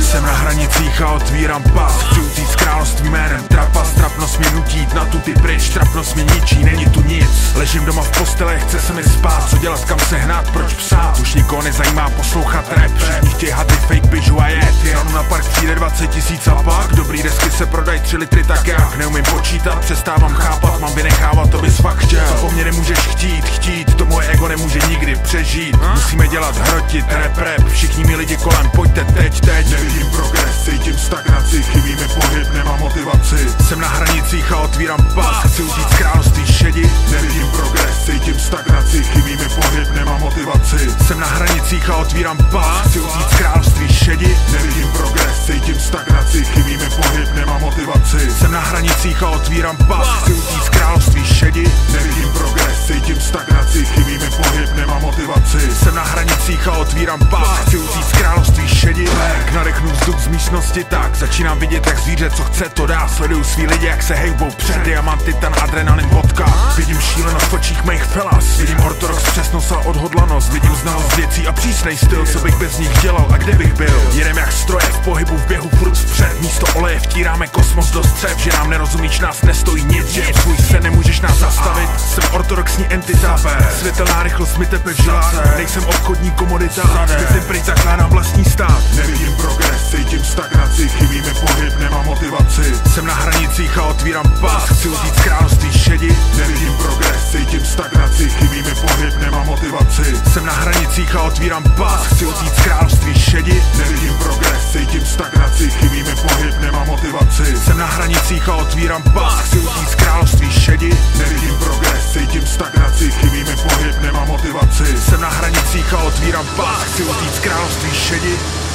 Jsem na hranicích a otvírám pas. Chci utíct z království jménem trapas. Trapnost mě nutí jít na tuty pryč. Trapnost mě ničí, není tu nic. Ležím doma v postele, chce se mi spát. Co dělat, kam se hnát, proč psát? Už nikoho nezajímá poslouchat rap. Všichni chtějí haty, fake bižu a jet. Jenom na park přijde 20 000 a pak dobrý desky se prodají 3 litry tak jak. Neumím počítat, přestávám chápat. Mám vynechávat, to bys fakt chtěl. Co po mně nemůžeš chtít, to moje ego nemůže nikdy přežít. Musíme dělat, hrotit, rap, všichni mi lidi kolem, pojďte teď. Nevidím progres, cítím stagnaci, chybí mi pohyb, nemám motivaci. Jsem na hranicích a otvírám pas. Chci utíct z království šedi. Nevidím progres, cítím stagnaci, chybí mi pohyb, nemám motivaci. Jsem na hranicích a otvírám pas. Chci utíct z království šedi. Nevidím progres, cítím stagnaci, chybí mi pohyb, nemám motivaci. Jsem na hranicích a otvírám pas. Chci utíct z království šedi. Nevidím progres, cítím stagnaci, chybí mi pohyb, nemám motivaci. Jsem na hranicích a otvírám pas. Chci utíct z království šedi. Nadechnu vzduch z místnosti tak. Začínám vidět jak zvíře, co chce to dá. Sleduju svý lidi jak se hejbou před. Diamant, titan, adrenalin, vodka. Vidím šílenost v očích mých felas. Vidím ortodox, přesnost a odhodlanost. Vidím znalost věcí a přísnej styl. Co bych bez nich dělal a kde bych byl? Jedem jak stroje v pohybu, v běhu furt vpřed. Místo oleje vtíráme kosmos do střev. Že nám nerozumíš, nás nestojí nic. Že svůj sen nemůžeš nás zastavit. Jsem ortodoxní entita. Světelná rychlost mi tepe v žilách. Nejsem obchodní komodita. Myslím pryč, zakládám vlastní stát. Nevidím progres, cítím stagnaci, chybí mi pohyb, nemám motivaci. Jsem na hranicích a otvírám pas. Chci utíct z království šedi. Nevidím progres, cítím stagnaci, chybí mi pohyb, nemám motivaci. Jsem na hranicích a otvírám pas. Chci utíct z království šedi. Nevidím progres, cítím stagnaci, chybí mi pohyb, nemám motivaci. Jsem na hranicích a otvírám pas. Chci utíct z království šedi. Nevidím progres, cítím stagnaci, chybí mi pohyb, nemám motivaci. Jsem na hranicích a otvírám pas. Chci utíct z království šedi.